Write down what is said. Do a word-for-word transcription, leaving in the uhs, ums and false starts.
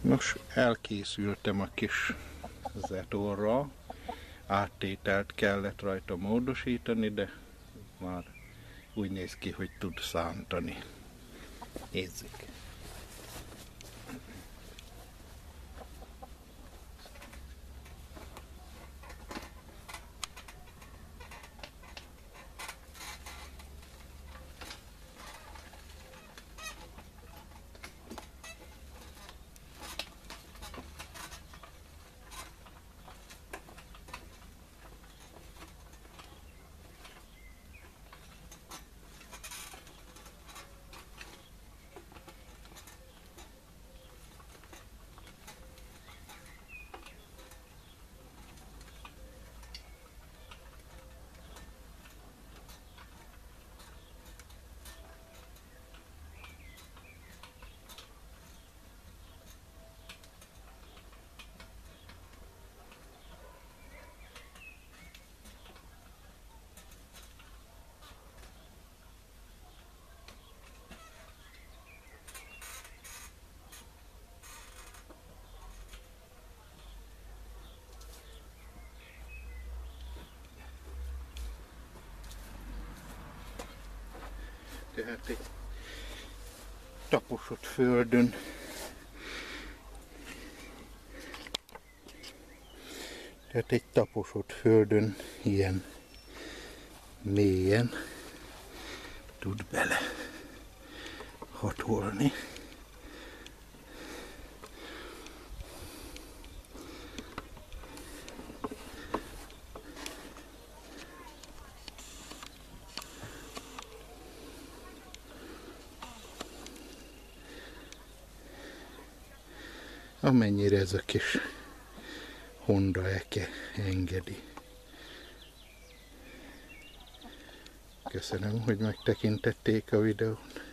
Nos, elkészültem a kis zetorra, áttételt kellett rajta módosítani, de már úgy néz ki, hogy tud szántani. Nézzük! Tehát egy taposott földön tehát egy taposott földön ilyen mélyen tud bele hatolni. Amennyire ez a kis Honda eke engedi. Köszönöm, hogy megtekintették a videót.